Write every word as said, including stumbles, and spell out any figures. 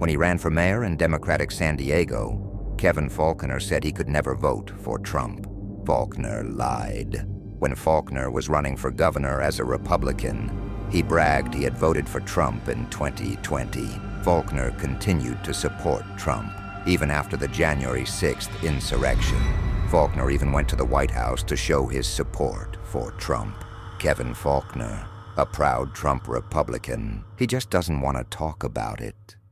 When he ran for mayor in Democratic San Diego, Kevin Faulconer said he could never vote for Trump. Faulconer lied. When Faulconer was running for governor as a Republican, he bragged he had voted for Trump in twenty twenty. Faulconer continued to support Trump, even after the January sixth insurrection. Faulconer even went to the White House to show his support for Trump. Kevin Faulconer, a proud Trump Republican, he just doesn't want to talk about it.